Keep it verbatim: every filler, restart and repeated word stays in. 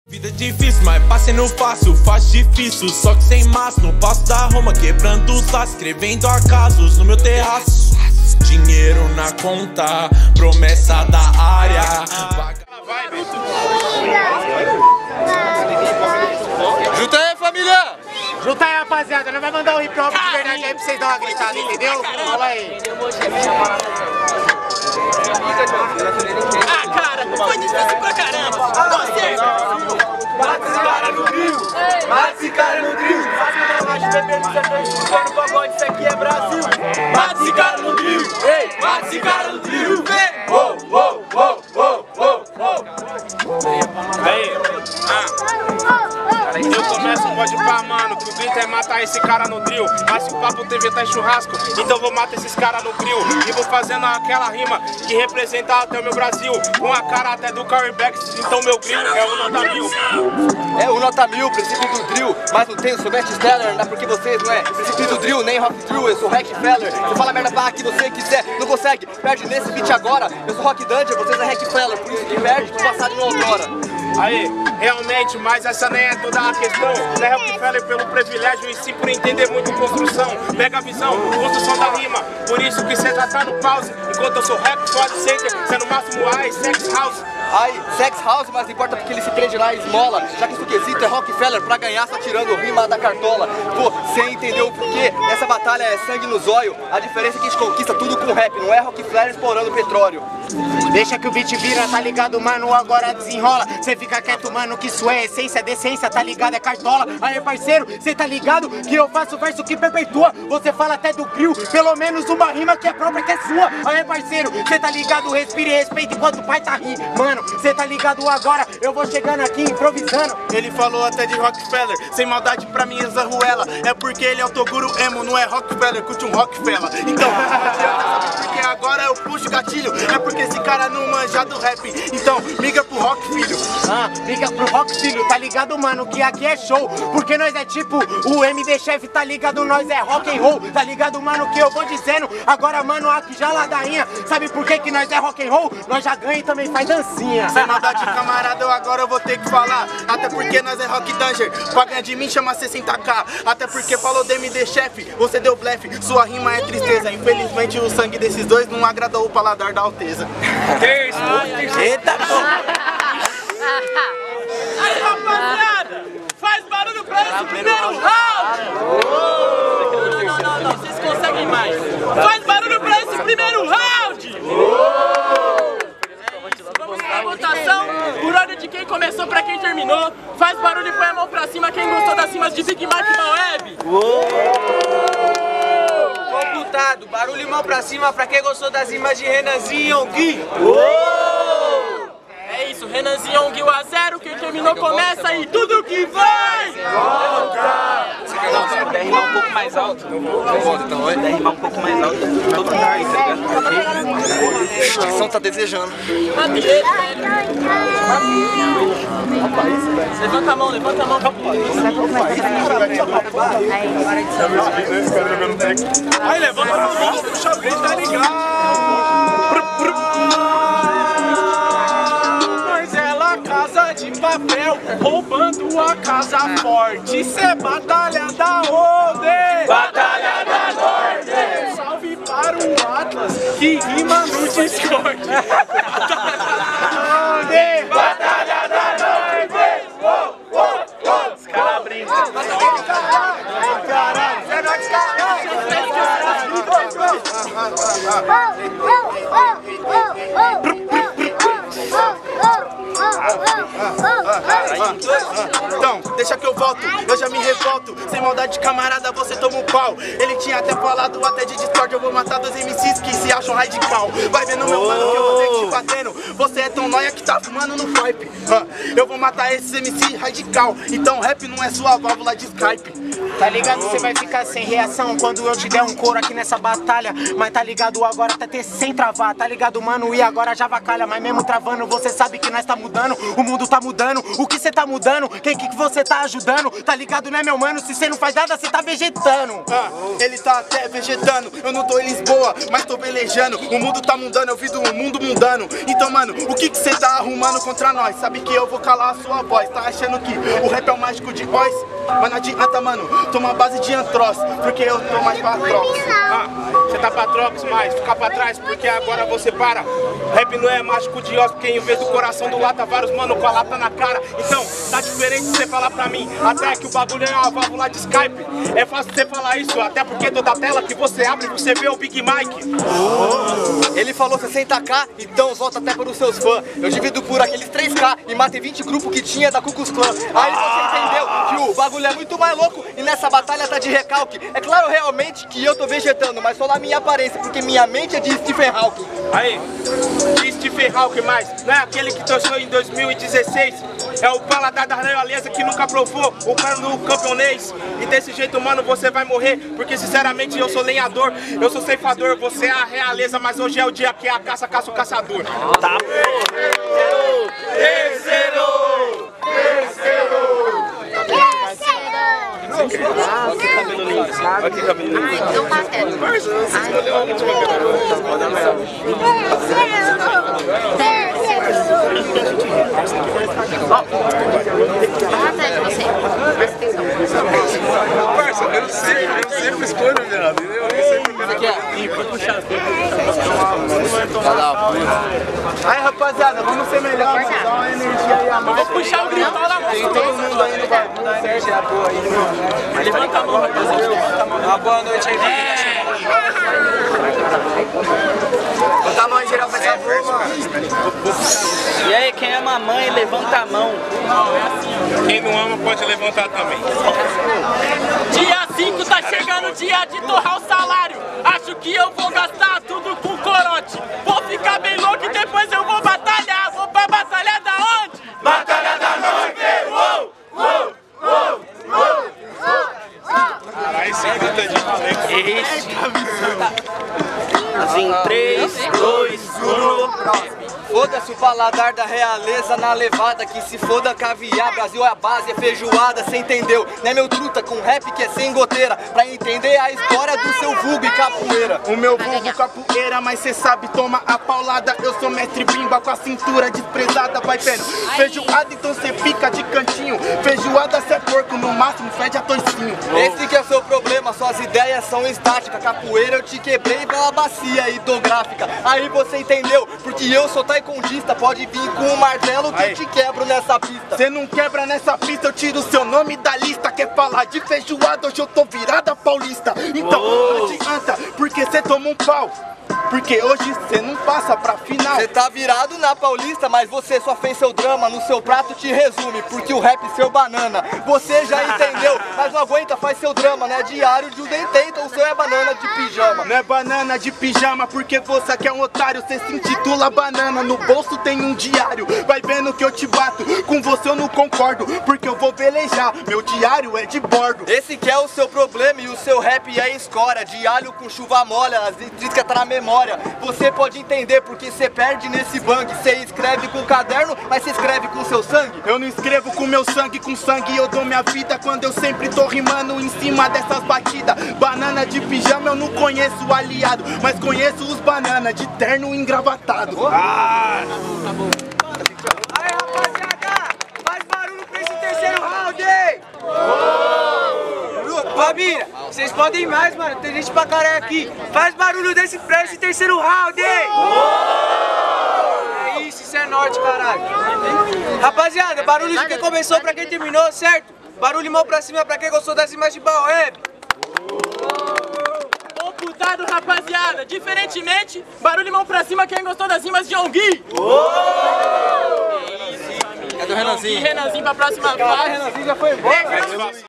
Vida difícil, mas passei no fácil, faz difícil, só que sem massa. No passo da Roma, quebrando os laços, escrevendo acasos no meu terraço. Dinheiro na conta, promessa da área. Junta aí, família! Junta aí, rapaziada, não vai mandar um hip hop de verdade aí pra vocês dar uma gritada, entendeu? Fala aí. Ah, cara, foi difícil pra caramba. Você... Mata esse cara no drill! Mata esse cara no drill! Faz que eu mais beber no sertão escutando pagode, isso aqui é Brasil! Mata esse cara no drill! Ei! Mata esse cara no drill! Vem! Oh, oh, oh, oh, oh, oh! Aí! Ah! Eu começo o pode pá, mano, que o grito é matar esse cara no drill. Mas se o papo T V tá em churrasco, então vou matar esses caras no grill. E vou fazendo aquela rima que representa até o meu Brasil. Com a cara até do Carryback, então meu grill é o nota mil. É o nota mil, princípio do drill. Mas não tem, eu sou best-seller, não é porque vocês não é princípio do drill, nem rock drill, eu sou Rockefeller. Você fala merda pra que você quiser, não consegue, perde nesse beat agora. Eu sou Rock Dungeon, vocês é Rockefeller, por isso que perde no passado e no outrora. Aí, realmente, mas essa nem é toda a questão. Não é Rockefeller pelo privilégio e sim por entender muito construção. Pega a visão, construção da rima. Por isso que cê já tá no pause. Enquanto eu sou rap, fora center, cê no máximo ai, sex house. Ai, sex house, mas não importa porque ele se prende na esmola. Já que isso quesito é Rockefeller, pra ganhar só tirando rima da cartola. Pô, cê entendeu o porquê? Essa batalha é sangue no zóio. A diferença é que a gente conquista tudo com rap, não é Rockefeller explorando petróleo. Deixa que o beat vira, tá ligado, mano, agora desenrola. Cê fica quieto, mano, que isso é essência, decência, tá ligado, é cartola. Aí, parceiro, cê tá ligado que eu faço verso que perpetua. Você fala até do grill, pelo menos uma rima que é própria, que é sua. Aí, parceiro, cê tá ligado, respire e respeite enquanto o pai tá rindo. Mano, cê tá ligado agora, eu vou chegando aqui improvisando. Ele falou até de Rockefeller, sem maldade pra mim exarruela. É porque ele é o Toguro emo, não é Rockefeller, curte um Rockefeller. Então, sabe porque agora eu puxo o gatilho? É porque esse cara não manja do rap. Então, liga pro rock, filho. Ah, liga pro rock, filho, tá ligado, mano, que aqui é show. Porque nós é tipo o M D Chef, tá ligado, nós é rock and roll. Tá ligado, mano, que eu vou dizendo. Agora, mano, aqui já ladainha. Sabe por que que nós é rock and roll? Nós já ganha e também faz dancinha. Sem maldade, camarada, eu agora eu vou ter que falar. Até porque nós é rock danger. Pra ganhar de mim chama sessenta k. Até porque falou do M D Chef, você deu blefe. Sua rima é tristeza. Infelizmente o sangue desses dois não agradou o paladar da Alteza. Eita, Aí, rapaziada, faz barulho pra esse primeiro round! Não, não, não, vocês conseguem mais. Faz barulho pra esse primeiro round! Vamos na votação, por ordem de quem começou pra quem terminou. Faz barulho e põe a mão pra cima quem gostou das rimas de Big Mac Moeb. computado, barulho e mão pra cima pra quem gostou das rimas de Renanzinho e Yongui. É isso, Renanzinho Yongui a zero, quem terminou começa e tudo que vai! Você quer dar rimar um pouco mais alto? Eu volto então, vai rimar um pouco mais alto. Todo mundo aí, tá ligado? A ação tá desejando. Levanta a mão, levanta a mão. Aí levanta a mão, puxa bem, tá ligado? Casa de papel, roubando a casa forte. Cê é batalha da onde? Batalha da Norte. Salve para o Atlas, que rima no Discord. Batalha da onde? Batalha da Norte. Oh, oh, oh. Os caras brincam. Caralho, é nóis, caralho. Então, deixa que eu volto, eu já me revolto. Sem maldade, camarada, você toma um pau. Ele tinha até falado até de Discord. Eu vou matar dois M Cs que se acham radical. Vai vendo meu mano que eu vou ter que te batendo. Você é tão nóia que tá fumando no pipe. Eu vou matar esses M C radical. Então rap não é sua válvula de Skype. Tá ligado, você vai ficar sem reação quando eu te der um couro aqui nessa batalha. Mas tá ligado, agora tá até sem travar. Tá ligado, mano, e agora já vacalha. Mas mesmo travando, você sabe que nós tá mudando. O mundo tá mudando. mudando? O que cê tá mudando? Quem que você tá ajudando? Tá ligado, né, meu mano? Se cê não faz nada, cê tá vegetando. Ah, ele tá até vegetando. Eu não tô em Lisboa, mas tô velejando. O mundo tá mudando, eu vi do mundo mudando. Então, mano, o que que cê tá arrumando contra nós? Sabe que eu vou calar a sua voz. Tá achando que o rap é o mágico de Oz? Mas não adianta, mano, toma base de Antros, porque eu tô mais pra Trox. Ah, você tá pra Trox, mas fica pra trás, porque agora você para. Rap não é mágico de Oz, porque em vez do coração do lata, vários mano com a lata na cara. Então, tá diferente você falar pra mim, até que o bagulho é uma válvula de Skype. É fácil você falar isso, até porque toda tela que você abre, você vê o Big Mike. Oh. Ele falou sessenta k, então volta até para os seus fãs. Eu divido por aqueles três k e matei vinte grupos que tinha da Ku Klux Klan. Aí você entendeu que o bagulho é muito mais louco e nessa batalha tá de recalque. É claro realmente que eu tô vegetando, mas só na minha aparência, porque minha mente é de Stephen Hawking. Aí, de Stephen Hawking, mas não é aquele que torceu em dois mil e dezesseis. É o paladar da realeza que nunca provou o cano campeonês. E desse jeito, mano, você vai morrer. Porque sinceramente eu sou lenhador, eu sou ceifador. Você é a realeza, mas hoje é o dia que é a caça, caça o caçador. Tá. Terceiro! Terceiro! Olha que cabelo lindo. Olha que cabelo lindo. Ai, então pateta. Vamos atrás de você. Presta atenção. Parça, eu sempre, eu sempre escolho, viado. Eu sempre quero. Aí, rapaziada, vamos ser melhor. Dá uma energia aí a mais. Vou puxar o gritão na mão. Tem todo mundo aí no bagulho, certo? É a boa aí, mano. Levanta a mão, rapaziada. Levanta a mão. Uma boa noite aí pra quem tá chegando. Bota a mão em geral pra essa boa, mano. E aí, quem ama a mãe, levanta a mão. Quem não ama pode levantar também. Dia cinco tá chegando o dia de torrar o salário. Acho que eu vou gastar tudo com corote. Vou ficar bem louco e depois eu vou batalhar. Vou pra batalha da onde? Batalha da Noite! Uou! Uou! Uou! Uou! Caralho, esse grita de valente. Assim, três, dois, um. Foda-se o paladar da realeza na levada, que se foda caviar, Brasil é a base, é feijoada, cê entendeu? Né, meu truta, com rap que é sem goteira, pra entender a história do seu vulgo e capoeira. O meu vulgo capoeira, mas cê sabe, toma a paulada. Eu sou mestre bimba com a cintura desprezada, vai vendo. Feijoada, então cê fica de cantinho. Feijoada cê é porco, no máximo fede a toicinho. Esse que é o seu problema, suas ideias são estáticas. Capoeira eu te quebrei pela bacia hidrográfica. Aí você entendeu, porque eu sou taekwondista. Pode vir com um martelo que Aí. eu te quebro nessa pista. Cê não quebra nessa pista, eu tiro o seu nome da lista. Quer falar de feijoada, hoje eu tô virada paulista. Então não adianta, porque cê toma um pau. Porque hoje cê não passa pra final. Você tá virado na Paulista, mas você só fez seu drama, no seu prato te resume, porque o rap seu banana. Você já entendeu, mas não aguenta, faz seu drama, né? Diário de um dentento, o seu é banana de pijama. Não é banana de pijama, porque você que é um otário. Cê se intitula banana, no bolso tem um diário. Vai vendo que eu te bato, com você eu não concordo, porque eu vou velejar, meu diário é de bordo. Esse que é o seu problema e o seu rap é escória. De alho com chuva molha, as intrínsecas tá na memória. Você pode entender porque você perde nesse bang. Você escreve com caderno, mas você escreve com seu sangue. Eu não escrevo com meu sangue, com sangue eu dou minha vida. Quando eu sempre tô rimando em cima dessas batidas. Banana de pijama eu não conheço o aliado, mas conheço os banana de terno engravatado. Ah, Aí, rapaziada, faz barulho pra esse terceiro round! Família, vocês podem ir mais, mano. Tem gente pra caralho aqui. Faz barulho desse, pra esse terceiro round! É isso, isso é norte, caralho. Rapaziada, barulho de quem começou pra quem terminou, certo? Barulho mão pra cima pra quem gostou das rimas de Baoeb. Computado, rapaziada. Diferentemente, barulho mão pra cima quem gostou das rimas de Ongui. Cadê o Renanzinho? E Renanzinho pra próxima fase. Renanzinho já foi embora.